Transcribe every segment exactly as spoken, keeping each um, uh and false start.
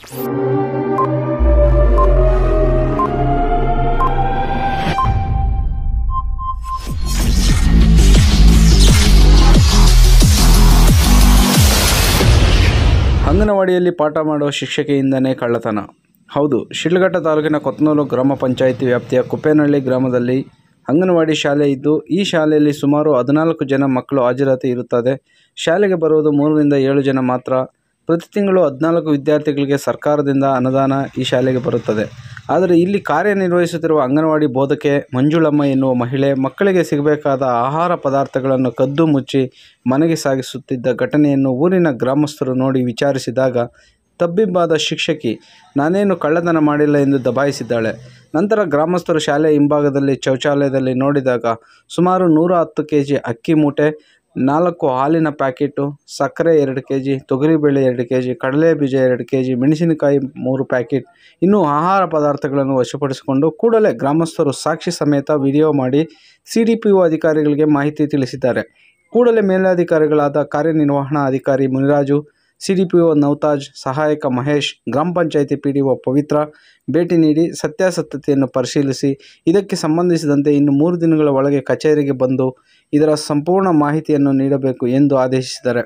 ಅಂಗನವಾಡಿಯಲ್ಲಿ ಪಾಠ ಮಾಡುವ ಶಿಕ್ಷಕಿಯಿಂದನೇ ಕಳ್ಳತನ. ಹೌದು, ಶಿಡ್ಲಘಟ್ಟ ತಾಲೂಕಿನ ಕೊತ್ನೂರು ಗ್ರಾಮ ಪಂಚಾಯಿತಿ ವ್ಯಾಪ್ತಿಯ ಕುಪ್ಪೇನಹಳ್ಳಿ ಗ್ರಾಮದಲ್ಲಿ ಅಂಗನವಾಡಿ ಶಾಲೆ ಇದ್ದು, ಈ ಶಾಲೆಯಲ್ಲಿ ಸುಮಾರು ಹದಿನಾಲ್ಕು ಜನ ಮಕ್ಕಳು ಹಾಜರಾತಿ ಇರುತ್ತದೆ. ಶಾಲೆಗೆ ಬರುವುದು ಮೂರರಿಂದ ಏಳು ಜನ ಮಾತ್ರ. ಪ್ರತಿ ತಿಂಗಳು ಹದಿನಾಲ್ಕು ವಿದ್ಯಾರ್ಥಿಗಳಿಗೆ ಸರ್ಕಾರದಿಂದ ಅನುದಾನ ಈ ಶಾಲೆಗೆ ಬರುತ್ತದೆ. ಆದರೆ ಇಲ್ಲಿ ಕಾರ್ಯನಿರ್ವಹಿಸುತ್ತಿರುವ ಅಂಗನವಾಡಿ ಬೋಧಕೆ ಮಂಜುಳಮ್ಮ ಎನ್ನುವ ಮಹಿಳೆ ಮಕ್ಕಳಿಗೆ ಸಿಗಬೇಕಾದ ಆಹಾರ ಪದಾರ್ಥಗಳನ್ನು ಕದ್ದು ಮುಚ್ಚಿ ಮನೆಗೆ ಸಾಗಿಸುತ್ತಿದ್ದ ಘಟನೆಯನ್ನು ಊರಿನ ಗ್ರಾಮಸ್ಥರು ನೋಡಿ ವಿಚಾರಿಸಿದಾಗ ತಬ್ಬಿಬ್ಬಾದ ಶಿಕ್ಷಕಿ ನಾನೇನು ಕಳ್ಳತನ ಮಾಡಿಲ್ಲ ಎಂದು ದಬಾಯಿಸಿದ್ದಾಳೆ. ನಂತರ ಗ್ರಾಮಸ್ಥರು ಶಾಲೆಯ ಹಿಂಭಾಗದಲ್ಲಿ ಶೌಚಾಲಯದಲ್ಲಿ ನೋಡಿದಾಗ ಸುಮಾರು ನೂರ ಹತ್ತು ಕೆ ಜಿ ಅಕ್ಕಿ ಮೂಟೆ, ನಾಲ್ಕು ಹಾಲಿನ ಪ್ಯಾಕೆಟು, ಸಕ್ಕರೆ ಎರಡು ಕೆ ಜಿ, ತೊಗರಿಬೇಳೆ ಎರಡು ಕೆ ಜಿ, ಕಡಲೆ ಬೀಜ ಎರಡು ಕೆ ಜಿ, ಮೆಣಸಿನಕಾಯಿ ಮೂರು ಪ್ಯಾಕೆಟ್, ಇನ್ನೂ ಆಹಾರ ಪದಾರ್ಥಗಳನ್ನು ವಶಪಡಿಸಿಕೊಂಡು ಕೂಡಲೇ ಗ್ರಾಮಸ್ಥರು ಸಾಕ್ಷಿ ಸಮೇತ ವಿಡಿಯೋ ಮಾಡಿ ಸಿ ಡಿ ಪಿ ಒ ಅಧಿಕಾರಿಗಳಿಗೆ ಮಾಹಿತಿ ತಿಳಿಸಿದ್ದಾರೆ. ಕೂಡಲೇ ಮೇಲಧಿಕಾರಿಗಳಾದ ಕಾರ್ಯನಿರ್ವಹಣಾ ಅಧಿಕಾರಿ Muniraju, C D P O Navtaj, ಸಹಾಯಕ ಮಹೇಶ್, ಗ್ರಾಮ panchayat P D O Pavitra ಭೇಟಿ ನೀಡಿ ಸತ್ಯಾಸತ್ಯತೆಯನ್ನು ಪರಿಶೀಲಿಸಿ ಇದಕ್ಕೆ ಸಂಬಂಧಿಸಿದಂತೆ ಇನ್ನು ಮೂರು ದಿನಗಳ ಒಳಗೆ ಕಚೇರಿಗೆ ಬಂದು ಇದರ ಸಂಪೂರ್ಣ ಮಾಹಿತಿಯನ್ನು ನೀಡಬೇಕು ಎಂದು ಆದೇಶಿಸಿದ್ದಾರೆ.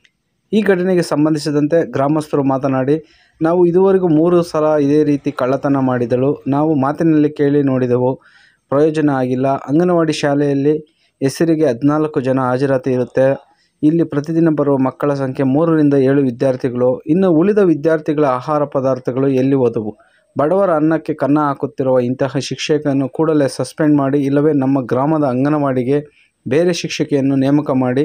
ಈ ಘಟನೆಗೆ ಸಂಬಂಧಿಸಿದಂತೆ ಗ್ರಾಮಸ್ಥರು ಮಾತನಾಡಿ, ನಾವು ಇದುವರೆಗೂ ಮೂರು ಸಲ ಇದೇ ರೀತಿ ಕಳ್ಳತನ ಮಾಡಿದಳು. ನಾವು ಮಾತಿನಲ್ಲಿ ಕೇಳಿ ನೋಡಿದೆವು, ಪ್ರಯೋಜನ ಆಗಿಲ್ಲ. ಅಂಗನವಾಡಿ ಶಾಲೆಯಲ್ಲಿ ಹೆಸರಿಗೆ ಹದಿನಾಲ್ಕು ಜನ ಹಾಜರಾತಿ ಇರುತ್ತೆ. ಇಲ್ಲಿ ಪ್ರತಿದಿನ ಬರುವ ಮಕ್ಕಳ ಸಂಖ್ಯೆ ಮೂರರಿಂದ ಏಳು ವಿದ್ಯಾರ್ಥಿಗಳು. ಇನ್ನು ಉಳಿದ ವಿದ್ಯಾರ್ಥಿಗಳ ಆಹಾರ ಪದಾರ್ಥಗಳು ಎಲ್ಲಿ ಹೋದವು? ಬಡವರ ಅನ್ನಕ್ಕೆ ಕನ್ನ ಹಾಕುತ್ತಿರುವ ಇಂತಹ ಶಿಕ್ಷಕನ್ನು ಕೂಡಲೇ ಸಸ್ಪೆಂಡ್ ಮಾಡಿ, ಇಲ್ಲವೇ ನಮ್ಮ ಗ್ರಾಮದ ಅಂಗನವಾಡಿಗೆ ಬೇರೆ ಶಿಕ್ಷಕಿಯನ್ನು ನೇಮಕ ಮಾಡಿ.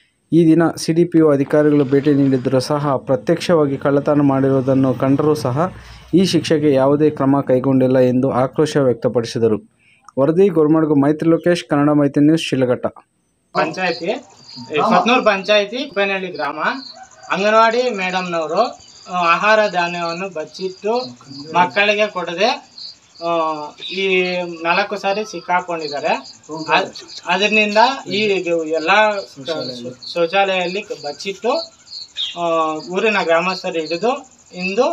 ಈ ದಿನ ಸಿ ಡಿ ಪಿ ಒ ಅಧಿಕಾರಿಗಳು ಭೇಟಿ ನೀಡಿದ್ದರೂ ಸಹ ಪ್ರತ್ಯಕ್ಷವಾಗಿ ಕಳ್ಳತನ ಮಾಡಿರುವುದನ್ನು ಕಂಡರೂ ಸಹ ಈ ಶಿಕ್ಷೆಗೆ ಯಾವುದೇ ಕ್ರಮ ಕೈಗೊಂಡಿಲ್ಲ ಎಂದು ಆಕ್ರೋಶ ವ್ಯಕ್ತಪಡಿಸಿದರು. ವರದಿ ಗೋರ್ಮಡ್ಗು ಮೈತ್ರಿ ಲೋಕೇಶ್, ಕನ್ನಡ ಮೈತ್ರಿ ನ್ಯೂಸ್, ಶಿಡ್ಲಘಟ್ಟ. ಪಂಚಾಯತಿ ಕೊತ್ನೂರು ಪಂಚಾಯತಿ ಕುಪ್ಪೇನಹಳ್ಳಿ ಗ್ರಾಮ ಅಂಗನವಾಡಿ ಮೇಡಮ್ನವರು ಆಹಾರ ಧಾನ್ಯವನ್ನು ಬಚ್ಚಿಟ್ಟು ಮಕ್ಕಳಿಗೆ ಕೊಡದೆ ಈ ನಾಲ್ಕು ಸಾರಿ ಸಿಕ್ಕಾಕೊಂಡಿದ್ದಾರೆ. ಅದರಿಂದ ಈ ಎಲ್ಲ ಶೌಚಾಲಯದಲ್ಲಿ ಬಚ್ಚಿಟ್ಟು ಊರಿನ ಗ್ರಾಮಸ್ಥರು ಹಿಡಿದು ಇಂದು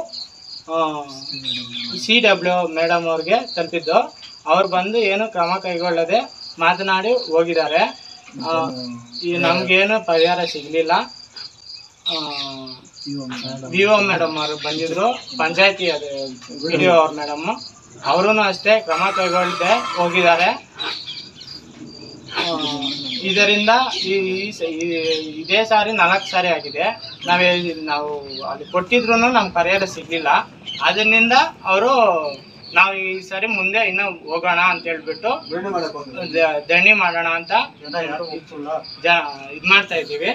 ಸಿ ಡಬ್ಲ್ಯೂ ಮೇಡಮ್ ಅವ್ರಿಗೆ ತಲುಪಿದ್ದು. ಅವ್ರು ಬಂದು ಏನು ಕ್ರಮ ಕೈಗೊಳ್ಳದೆ ಮಾತನಾಡಿ ಹೋಗಿದ್ದಾರೆ. ಈ ನಮ್ಗೇನು ಪರಿಹಾರ ಸಿಗಲಿಲ್ಲ. ವಿ ಒ ಮೇಡಮ್ ಅವರು ಬಂದಿದ್ರು, ಪಂಚಾಯತಿ ಅದು ವಿ ಡಿ ಒ ಅವ್ರ ಮೇಡಮ್ ಅವರು ಅಷ್ಟೇ ಕ್ರಮ ಕೈಗೊಳ್ಳದೆ ಹೋಗಿದ್ದಾರೆ. ಇದರಿಂದ ಈ ಇದೇ ಸಾರಿ ನಾಲ್ಕು ಸಾರಿ ಆಗಿದೆ. ನಾವೇ ನಾವು ಅಲ್ಲಿ ಕೊಟ್ಟಿದ್ರು ನಮ್ಗೆ ಪರಿಹಾರ ಸಿಗಲಿಲ್ಲ. ಅದರಿಂದ ಅವರು ನಾವು ಈ ಸಾರಿ ಮುಂದೆ ಇನ್ನೂ ಹೋಗೋಣ ಅಂತ ಹೇಳ್ಬಿಟ್ಟು ದಂಡಿ ಮಾಡೋಣ ಅಂತ ಇದು ಮಾಡ್ತಾ ಇದ್ದೀವಿ.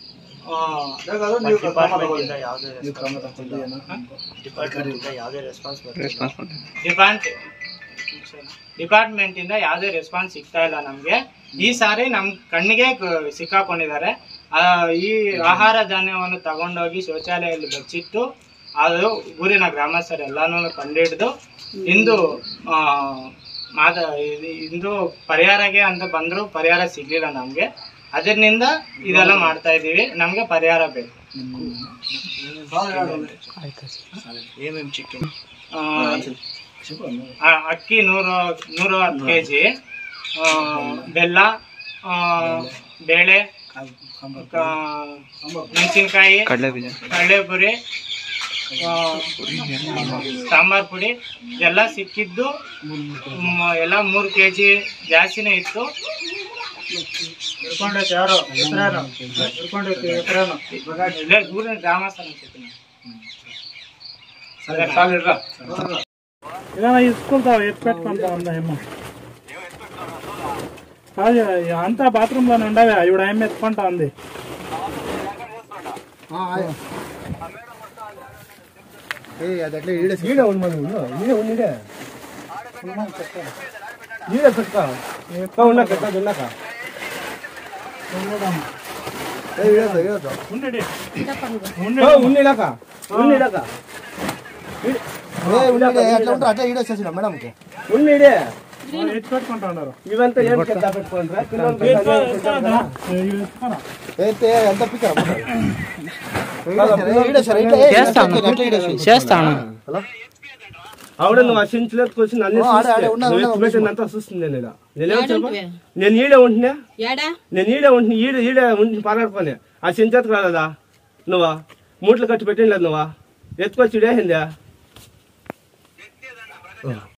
ಡಿಪಾರ್ಟ್ಮೆಂಟ್ ಇಂದ ಯಾವುದೇ ರೆಸ್ಪಾನ್ಸ್ ಸಿಗ್ತಾ ಇಲ್ಲ ನಮ್ಗೆ. ಈ ಸಾರಿ ನಮ್ ಕಣ್ಣಿಗೆ ಸಿಕ್ಕಾಕೊಂಡಿದ್ದಾರೆ. ಈ ಆಹಾರ ಧಾನ್ಯವನ್ನು ತಗೊಂಡೋಗಿ ಶೌಚಾಲಯದಲ್ಲಿ ಬಚ್ಚಿಟ್ಟು ಅದು ಊರಿನ ಗ್ರಾಮಸ್ಥರು ಎಲ್ಲಾನು ಕಂಡುಹಿಡಿದು ಇಂದು ಮಾತ ಇಂದು ಪರಿಹಾರಕ್ಕೆ ಅಂತ ಬಂದ್ರು, ಪರಿಹಾರ ಸಿಗ್ಲಿಲ್ಲ ನಮ್ಗೆ. ಅದರಿಂದ ಇದೆಲ್ಲ ಮಾಡ್ತಾ ಇದೀವಿ. ನಮ್ಗೆ ಪರಿಹಾರ ಬೇಕು. ಅಕ್ಕಿ ನೂರು ನೂರ ಹತ್ತು ಕೆ ಜಿ, ಬೆಲ್ಲ, ಬೇಳೆ, ಮೆಣಸಿನ್ಕಾಯಿ, ಕಡಲೆಪುರಿ, ಸಾಂಬಾರ್ ಪುಡಿ ಎಲ್ಲ ಸಿಕ್ಕಿದ್ದು ಎಲ್ಲ ಮೂರು ಕೆ ಜಿ ಜಾಸ್ತಿನೇ ಇತ್ತು. ಊರಿನ ಗ್ರಾಮಸ್ಥರ ఇసుకుంటావు ఎత్తు పెట్టుకుంటావు అందా ఏమో అంతా బాత్రూమ్ లోనే ఉండవే ఇవిడ ఏం ఎత్తుకుంటా ఉంది. అట్లా ఈడ ఈడ ఉంది ఈడ ఉండే ఈడ పెట్టుకో ఉన్నా పెట్ట ఉన్నాక ఉన్నీడాక ఉన్నీడాక అట్లా ఉంటారు. అట్లా ఈడ వచ్చేసిన మేడంకి ఉన్నీడే పెట్టుకుంటా ఉన్నారు. ఇవంతా ఏం పెద్ద పెట్టుకుంటారా ఎంత పిక్క చేస్తాను ఆవిడ నువ్వు ఆ సించులోకి వచ్చి నన్ను ఎత్తుపెట్టిందంతా చూస్తుంది నేను ఇలా నేనేమో చెప్పా నేను ఈడే ఉంటున్నా నేను ఈడే ఉంటున్నా ఈడ ఈడే ఉండి పారాడుకోని ఆ సించెత్తుకు రాలేదా నువ్వా మూట్లు కట్టి పెట్టింది లేదు నువ్వా ఎత్తుకొచ్చి ఇడేసిందా